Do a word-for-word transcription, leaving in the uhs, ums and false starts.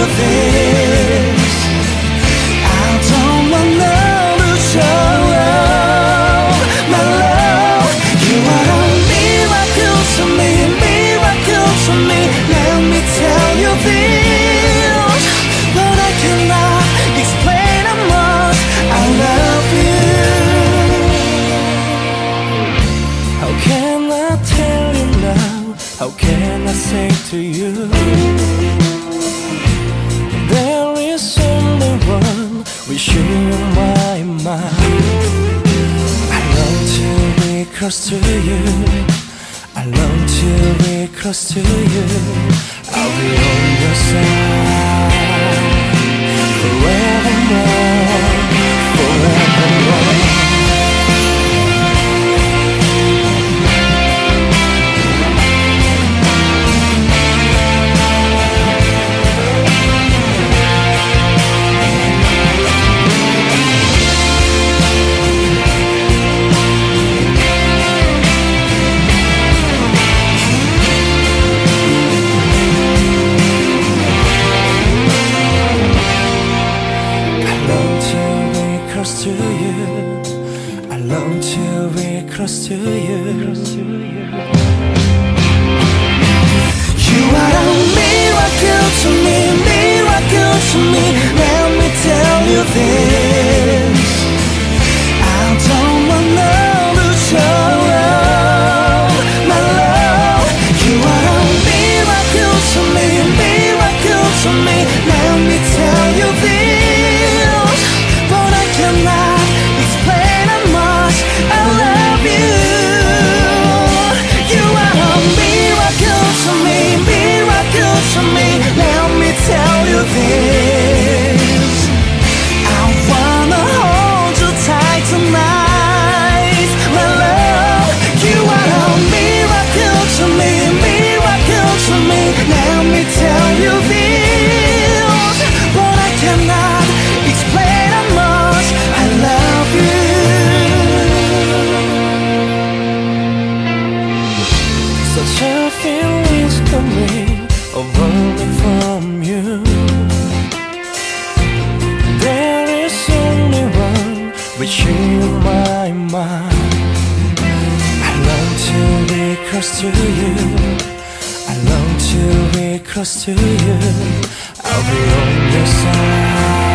you this. I don't want now to show up my love. You are a miracle to me, miracle to me. Let me tell you this, but I cannot explain how much I love you. How can I tell you now? How can I say to you? There is only one wishing on my mind. I long to be close to you. I long to be close to you. I'll be on your side forevermore, forevermore. To you, I long to be close to you. You are a miracle to me, miracle to me. Let me tell you this. I don't want now to show up my love. You are a miracle to me, miracle to me. Let me tell you this, but I cannot explain how much I love you. You are a miracle to me, miracle to me. Let me tell you this. I wanna hold you tight tonight, my love. You are a miracle to me, miracle to me. Let me tell you this, but I cannot explain how much I love you. Such a feeling's coming over me from you. There is only one wishing on my mind. I long to be close to you. I long to be close to you. I'll be on your side